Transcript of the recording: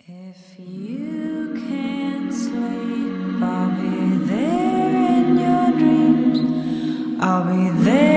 If you can't sleep, I'll be there in your dreams. I'll be there.